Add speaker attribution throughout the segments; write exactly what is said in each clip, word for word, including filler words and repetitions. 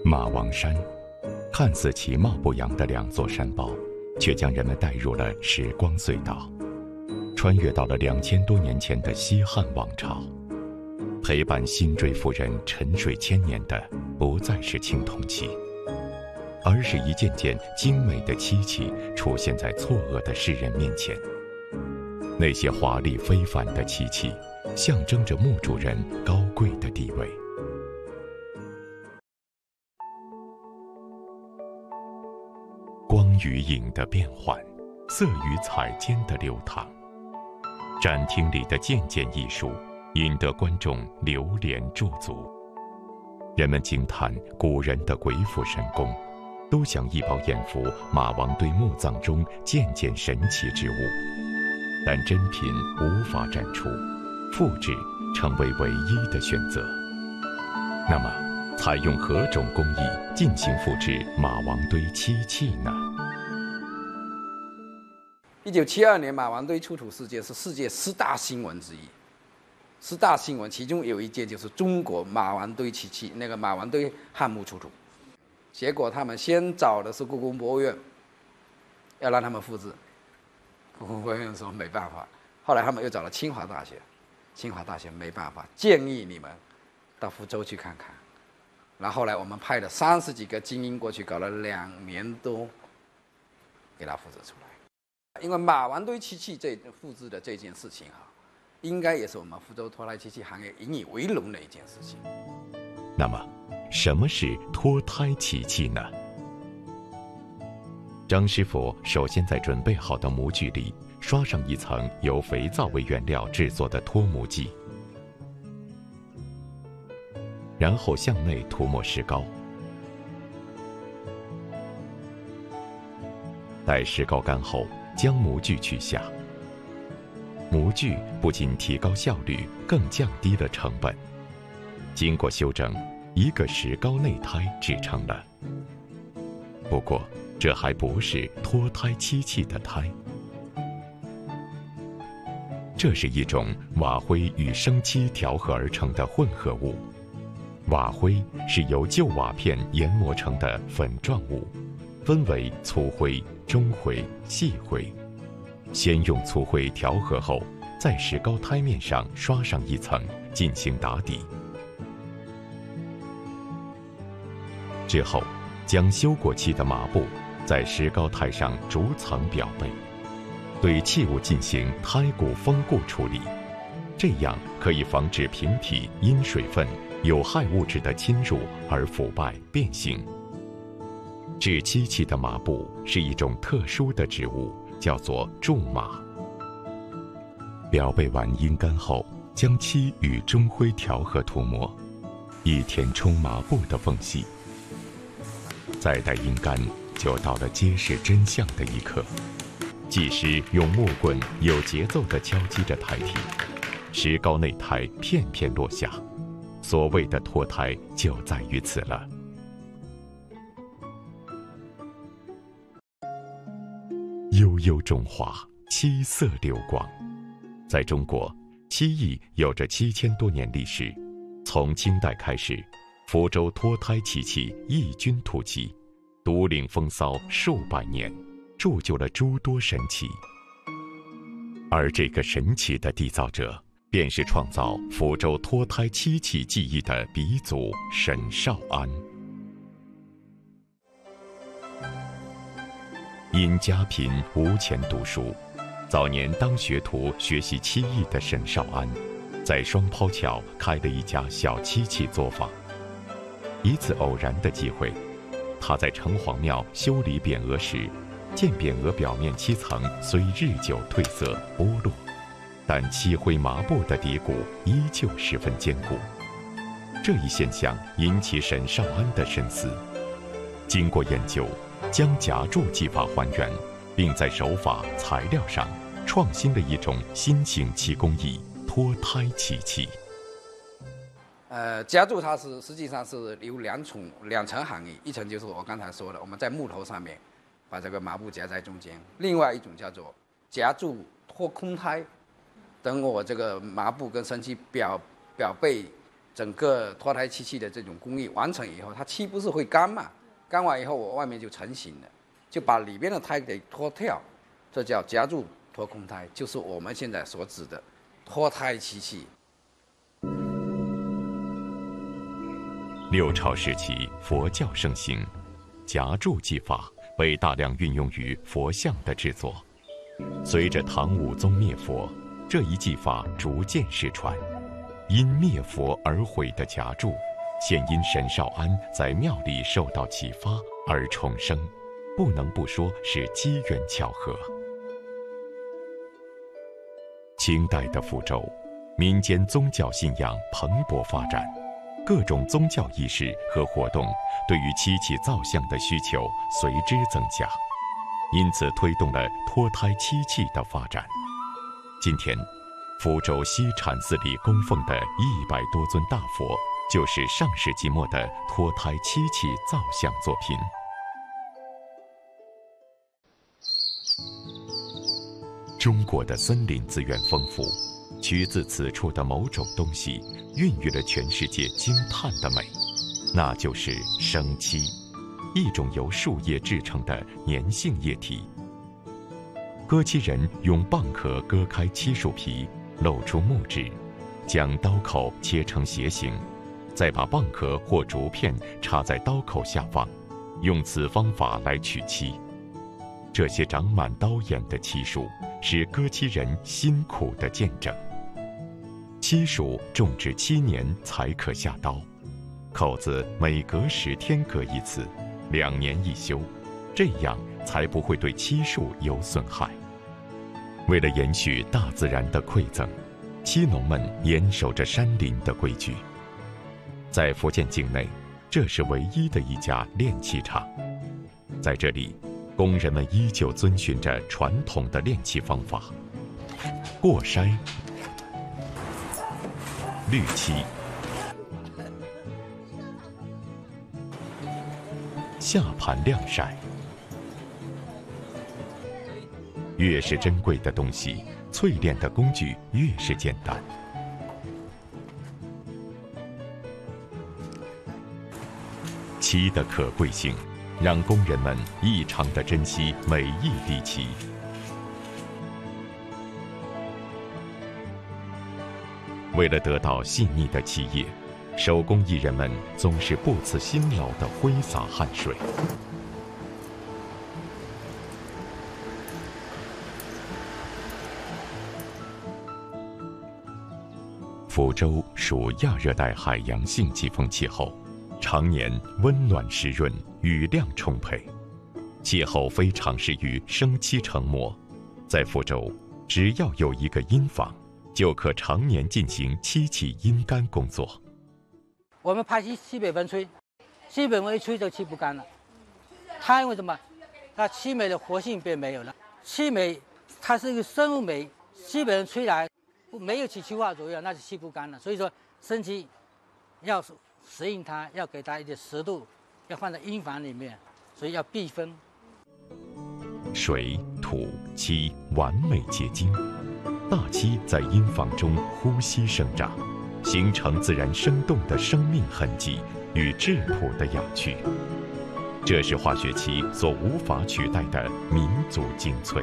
Speaker 1: 马王山，看似其貌不扬的两座山包，却将人们带入了时光隧道，穿越到了两千多年前的西汉王朝。陪伴辛追夫人沉睡千年的，不再是青铜器，而是一件件精美的漆器出现在错愕的世人面前。那些华丽非凡的漆器，象征着墓主人高贵的地位。光与影的变换，色与彩间的流淌，展厅里的件件艺术引得观众流连驻足。人们惊叹古人的鬼斧神工，都想一饱眼福马王堆墓葬中件件神奇之物，但真品无法展出，复制成为唯一的选择。那么，采用何种工艺进行复制马王堆漆器呢？
Speaker 2: 一九七二年马王堆出土事件是世界十大新闻之一。十大新闻其中有一件就是中国马王堆漆器，那个马王堆汉墓出土。结果他们先找的是故宫博物院，要让他们复制。故宫博物院说没办法，后来他们又找了清华大学，清华大学没办法，建议你们到福州去看看。然后后来我们派了三十几个精英过去，搞了两年多，给它复制出来。因为马王堆漆器这复制的这件事情啊，应该也是我们福州脱胎漆器行业引以为荣的一件事情。
Speaker 1: 那么，什么是脱胎漆器呢？张师傅首先在准备好的模具里刷上一层由肥皂为原料制作的脱模剂，然后向内涂抹石膏。待石膏干后，将模具取下。模具不仅提高效率，更降低了成本。经过修整，一个石膏内胎制成了。不过，这还不是脱胎漆器的胎，这是一种瓦灰与生漆调和而成的混合物。瓦灰是由旧瓦片研磨成的粉状物，分为粗灰、中灰、细灰。先用粗灰调和后，在石膏胎面上刷上一层，进行打底。之后，将修过漆的麻布在石膏胎上逐层裱背，对器物进行胎骨封固处理，这样可以防止瓶体因水分、有害物质的侵入而腐败变形。制漆器的麻布是一种特殊的植物，叫做苎麻。裱背完阴干后，将漆与中灰调和涂抹，以填充麻布的缝隙。再待阴干，就到了揭示真相的一刻。技师用木棍有节奏地敲击着胎体，石膏内胎片片落下。所谓的脱胎就在于此了。悠悠中华，七色流光。在中国，漆艺有着七千多年历史。从清代开始，福州脱胎漆器异军突起，独领风骚数百年，铸就了诸多神奇。而这个神奇的缔造者，便是创造福州脱胎漆器技艺的鼻祖沈绍安。因家贫无钱读书，早年当学徒学习漆艺的沈绍安，在双抛桥开了一家小漆器作坊。一次偶然的机会，他在城隍庙修理匾额时，见匾额表面漆层虽日久褪色剥落，但漆灰麻布的底骨依旧十分坚固。这一现象引起沈绍安的深思。经过研究，将夹铸技法还原，并在手法、材料上创新了一种新型漆工艺——脱胎漆器。
Speaker 2: 呃，夹铸它是实际上是有两层两层含义，一层就是我刚才说的，我们在木头上面把这个麻布夹在中间；另外一种叫做夹铸脱空胎。等我这个麻布跟生漆表表背整个脱胎漆器的这种工艺完成以后，它漆不是会干嘛？干完以后，我外面就成型了，就把里边的胎给脱掉，这叫夹住脱空胎，就是我们现在所指的脱胎漆器。
Speaker 1: 六朝时期，佛教盛行，夹住技法被大量运用于佛像的制作。随着唐武宗灭佛，这一技法逐渐失传。因灭佛而毁的夹柱，现因沈绍安在庙里受到启发而重生，不能不说是机缘巧合。清代的福州，民间宗教信仰蓬勃发展，各种宗教仪式和活动对于漆器造像的需求随之增加，因此推动了脱胎漆器的发展。今天，福州西禅寺里供奉的一百多尊大佛，就是上世纪末的脱胎漆器造像作品。中国的森林资源丰富，取自此处的某种东西，孕育了全世界惊叹的美，那就是生漆，一种由树叶制成的粘性液体。割漆人用蚌壳割开漆树皮，露出木质，将刀口切成斜形，再把蚌壳或竹片插在刀口下方，用此方法来取漆。这些长满刀眼的漆树，是割漆人辛苦的见证。漆树种植七年才可下刀，口子每隔十天割一次，两年一修，这样才不会对漆树有损害。为了延续大自然的馈赠，漆农们严守着山林的规矩。在福建境内，这是唯一的一家炼漆厂。在这里，工人们依旧遵循着传统的炼漆方法：过筛、滤漆、下盘晾晒。越是珍贵的东西，淬炼的工具越是简单。漆的可贵性，让工人们异常地珍惜每一滴漆。为了得到细腻的漆液，手工艺人们总是不辞辛劳地挥洒汗水。福州属亚热带海洋性季风气候，常年温暖湿润，雨量充沛，气候非常适于生漆成模。在福州，只要有一个阴房，就可常年进行漆器阴干工作。
Speaker 3: 我们拍漆西北风吹，西北风一吹就漆不干了。它因为什么？它漆煤的活性变没有了。漆煤它是一个生物煤，西北风吹来。没有起气化作用，那就漆不干了。所以说，生漆要适应它，要给它一点湿度，要放在阴房里面，所以要避风。
Speaker 1: 水、土、漆完美结晶，大漆在阴房中呼吸生长，形成自然生动的生命痕迹与质朴的雅趣。这是化学漆所无法取代的民族精粹。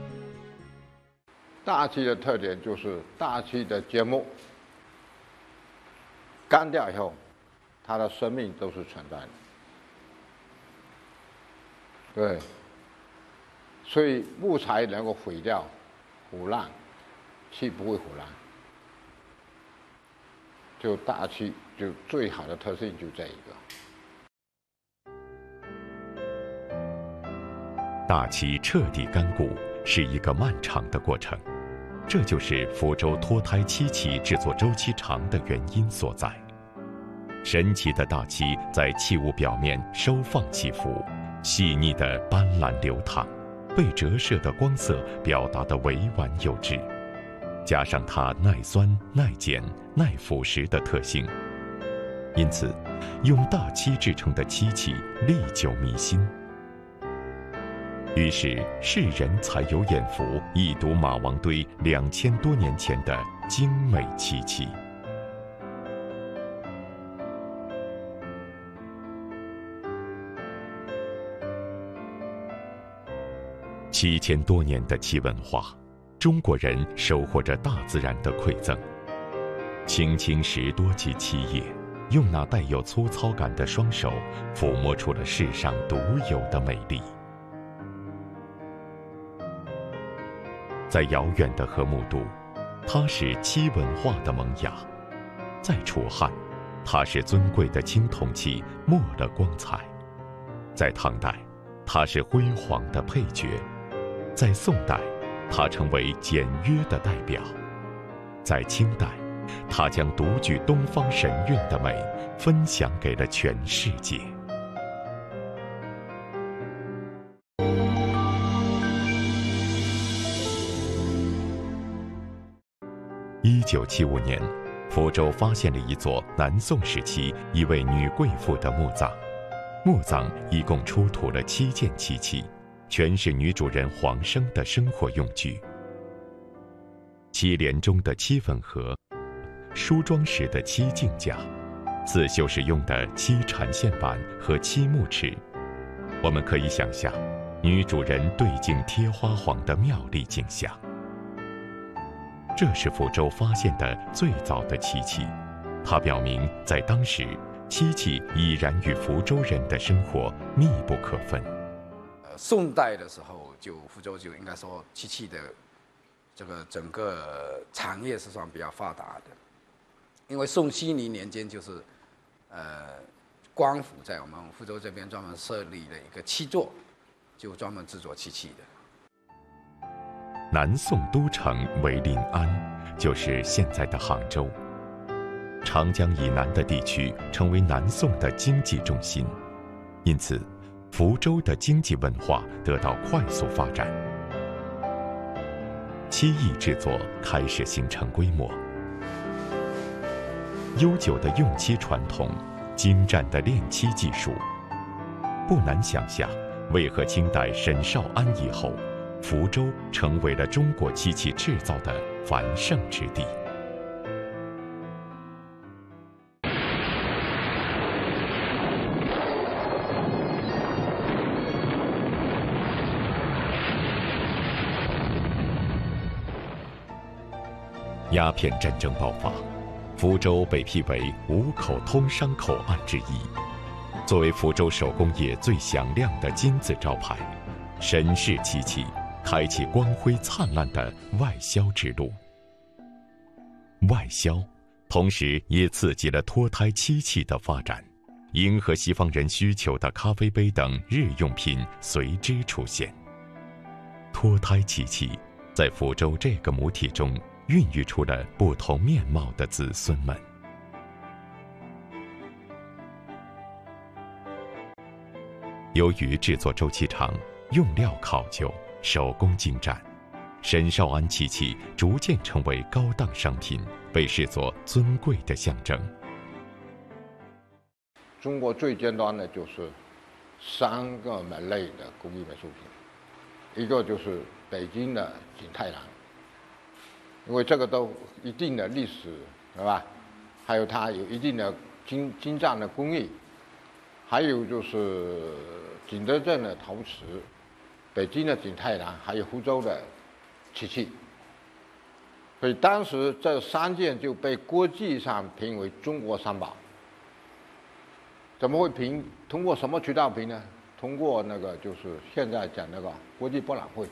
Speaker 4: 大漆的特点就是大漆的节目干掉以后，它的生命都是存在的。对，所以木材能够毁掉、腐烂，漆不会腐烂。就大漆就最好的特性就这一个。
Speaker 1: 大漆彻底干固是一个漫长的过程。这就是福州脱胎漆器制作周期长的原因所在。神奇的大漆在器物表面收放起伏，细腻的斑斓流淌，被折射的光色表达得委婉有致，加上它耐酸、耐碱、耐腐蚀的特性，因此，用大漆制成的漆器历久弥新。于是世人才有眼福一睹马王堆两千多年前的精美漆器。 七千多年的漆文化，中国人收获着大自然的馈赠。轻轻拾多起漆叶，用那带有粗糙感的双手，抚摸出了世上独有的美丽。在遥远的河姆渡，它是漆文化的萌芽；在楚汉，它是尊贵的青铜器没了光彩；在唐代，它是辉煌的配角；在宋代，它成为简约的代表；在清代，它将独具东方神韵的美分享给了全世界。一九七五年，福州发现了一座南宋时期一位女贵妇的墓葬，墓葬一共出土了七件漆器，全是女主人黄生的生活用具。漆帘中的漆粉盒，梳妆时的漆镜架，刺绣时用的漆缠线板和漆木尺，我们可以想象女主人对镜贴花黄的妙丽景象。这是福州发现的最早的漆器，它表明在当时，漆器已然与福州人的生活密不可分。
Speaker 2: 呃，宋代的时候，就福州就应该说漆器的这个整个产业是算比较发达的，因为宋熙宁年间就是，呃，官府在我们福州这边专门设立了一个漆座，就专门制作漆器的。
Speaker 1: 南宋都城为临安，就是现在的杭州。长江以南的地区成为南宋的经济中心，因此，福州的经济文化得到快速发展，漆艺制作开始形成规模。悠久的用漆传统，精湛的炼漆技术，不难想象，为何清代沈绍安以后，福州成为了中国漆器制造的繁盛之地。鸦片战争爆发，福州被批为五口通商口岸之一。作为福州手工业最响亮的金字招牌，沈氏漆器开启光辉灿烂的外销之路。外销，同时也刺激了脱胎漆器的发展，迎合西方人需求的咖啡杯等日用品随之出现。脱胎漆器在福州这个母体中孕育出了不同面貌的子孙们。由于制作周期长，用料考究，手工精湛，沈绍安漆器逐渐成为高档商品，被视作尊贵的象征。
Speaker 4: 中国最尖端的就是三个门类的工艺美术品，一个就是北京的景泰蓝，因为这个都一定的历史，对吧？还有它有一定的精精湛的工艺，还有就是景德镇的陶瓷。北京的景泰蓝，还有福州的漆器，所以当时这三件就被国际上评为中国三宝。怎么会评？通过什么渠道评呢？通过那个就是现在讲那个国际博览会。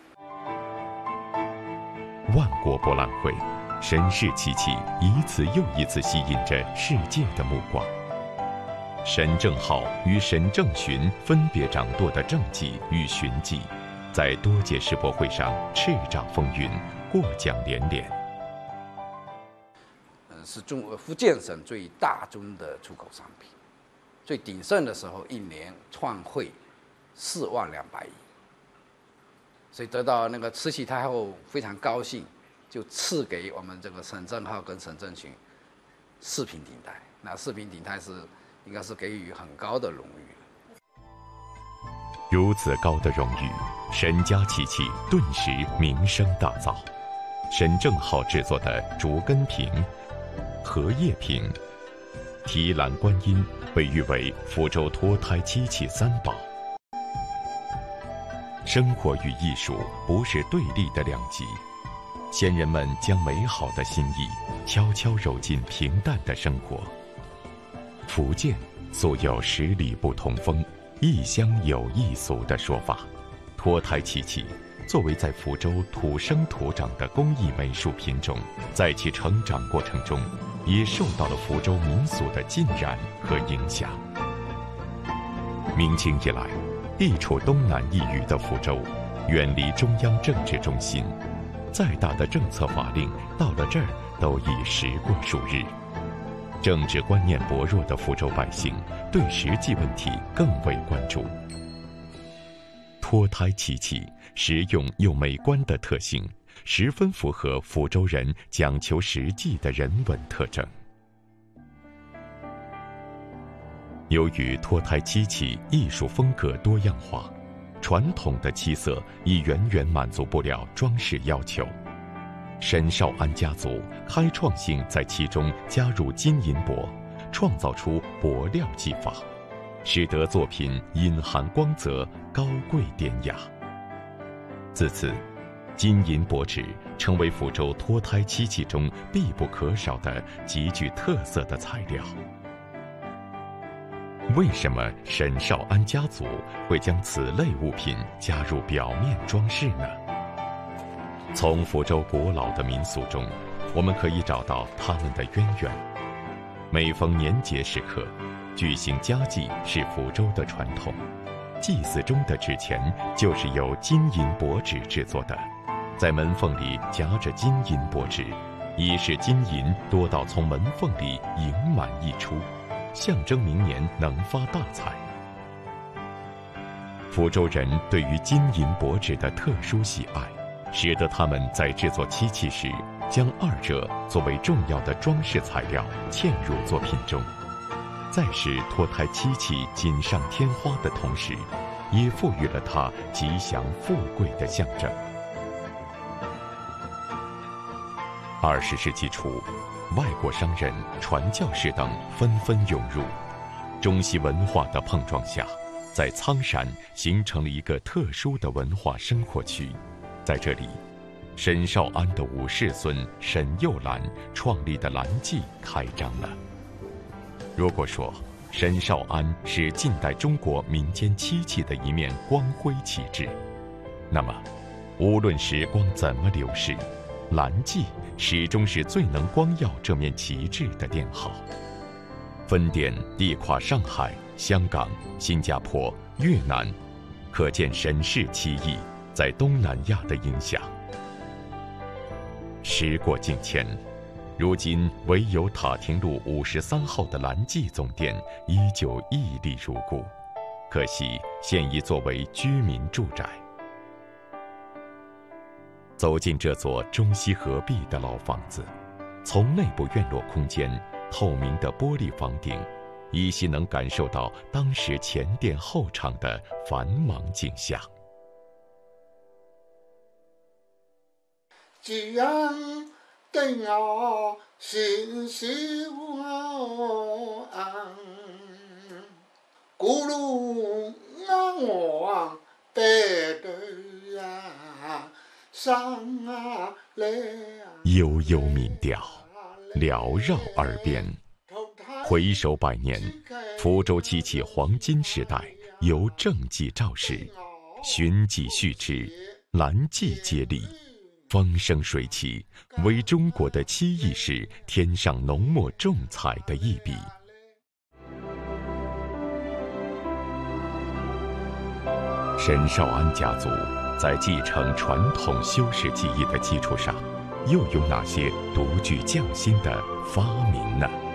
Speaker 1: 万国博览会，沈氏漆器一次又一次吸引着世界的目光。沈正浩与沈正循分别掌舵的正记与循记，在多届世博会上叱咤风云，获奖连连。
Speaker 2: 嗯，是中国福建省最大宗的出口商品，最鼎盛的时候一年创汇四万两百亿，所以得到那个慈禧太后非常高兴，就赐给我们这个沈正浩跟沈正循四品鼎泰。那四品鼎泰是应该是给予很高的荣誉。
Speaker 1: 如此高的荣誉，沈家漆器顿时名声大噪。沈正浩制作的竹根瓶、荷叶瓶、提篮观音被誉为福州脱胎漆器三宝。 生活与艺术不是对立的两极，先人们将美好的心意悄悄揉进平淡的生活。福建素有十里不同风，异乡有异俗的说法，脱胎漆器作为在福州土生土长的工艺美术品种，在其成长过程中也受到了福州民俗的浸染和影响。明清以来，地处东南一隅的福州，远离中央政治中心，再大的政策法令到了这儿都已时过数日。政治观念薄弱的福州百姓对实际问题更为关注。脱胎漆器实用又美观的特性，十分符合福州人讲求实际的人文特征。由于脱胎漆器艺术风格多样化，传统的漆色已远远满足不了装饰要求。沈绍安家族开创性在其中加入金银箔，创造出薄料技法，使得作品隐含光泽，高贵典雅。自此，金银箔纸成为福州脱胎漆器中必不可少的极具特色的材料。为什么沈绍安家族会将此类物品加入表面装饰呢？从福州古老的民俗中，我们可以找到他们的渊源。每逢年节时刻，举行家祭是福州的传统，祭祀中的纸钱就是由金银箔纸制作的，在门缝里夹着金银箔纸，以使金银多到从门缝里盈满溢出，象征明年能发大财。福州人对于金银箔纸的特殊喜爱，使得他们在制作漆器时，将二者作为重要的装饰材料嵌入作品中，在使脱胎漆器锦上添花的同时，也赋予了它吉祥富贵的象征。二十世纪初，外国商人、传教士等纷纷涌入，中西文化的碰撞下，在苍山形成了一个特殊的文化生活区。在这里，沈绍安的五世孙沈幼兰创立的兰记开张了。如果说沈绍安是近代中国民间漆器的一面光辉旗帜，那么无论时光怎么流逝，兰记始终是最能光耀这面旗帜的店号。分店地跨上海、香港、新加坡、越南，可见沈氏漆艺在东南亚的影响。时过境迁，如今唯有塔亭路五十三号的兰记总店依旧屹立如故，可惜现已作为居民住宅。走进这座中西合璧的老房子，从内部院落空间透明的玻璃房顶，依稀能感受到当时前店后厂的繁忙景象。
Speaker 5: 既然跟我心希望，咕噜让我背对呀，上啊嘞啊，悠
Speaker 1: 悠民调缭绕耳边。回首百年，福州漆器黄金时代由正记肇始，寻迹续之，兰记接力，风生水起，为中国的漆艺史添上浓墨重彩的一笔。沈绍安家族在继承传统修饰技艺的基础上，又有哪些独具匠心的发明呢？